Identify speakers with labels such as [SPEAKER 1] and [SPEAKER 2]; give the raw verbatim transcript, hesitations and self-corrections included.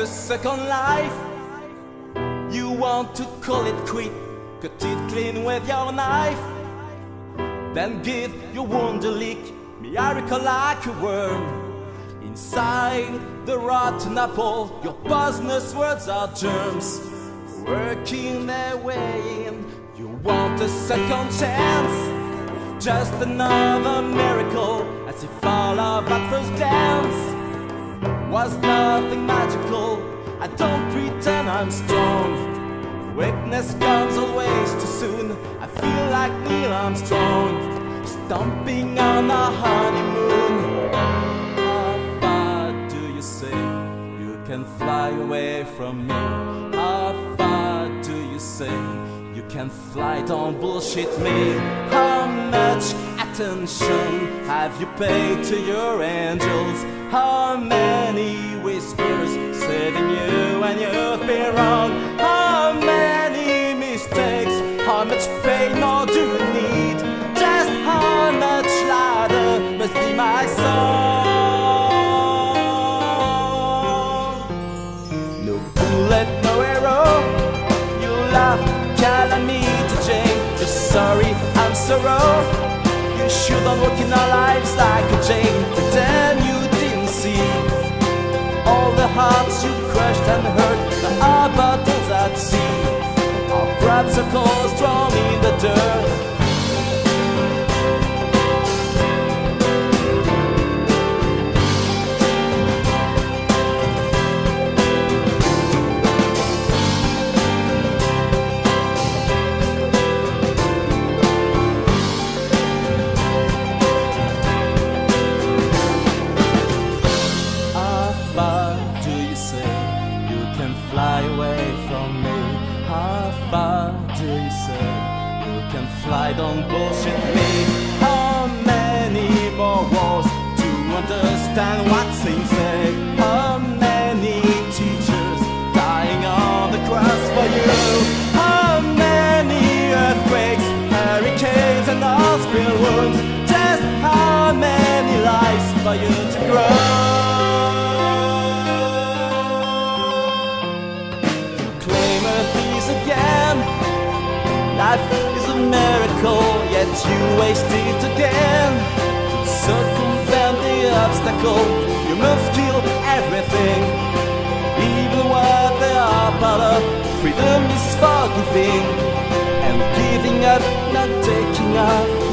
[SPEAKER 1] a second life. You want to call it quit, cut it clean with your knife. Then give your wound a lick, miracle like a worm. Inside the rotten apple, your poisonous words are germs, working their way in. You want a second chance, just another miracle, as if all of at first glance was nothing magical. I don't pretend I'm strong, weakness comes always too soon. I feel like Neil Armstrong, stomping on a honeymoon. How far do you say you can fly away from me? How far do you say you can fly, don't bullshit me? How much attention have you paid to your angels? How many whispers saving you when you've been wrong? How many mistakes? How much pain more do you need? Just how much louder must be my song? No bullet, no arrow. You laugh, calling me to Jane. You're sorry, I'm sorrow. You shouldn't walk in our lives like a Jane. Pretend you didn't see all the hearts you crushed and hurt, the hard battles at sea, our proud circles drawn in the dirt. Fly away from me. How far do you say you can fly? Don't bullshit me. How many more wars to understand what things say? How many teachers dying on the cross for you? How many earthquakes, hurricanes and hospital wounds? Just how many lives for you to grow? Again, life is a miracle, yet you waste it again. To circumvent the obstacle, you must kill everything, even what they are part of. Freedom is forgiving, and giving up, not taking off.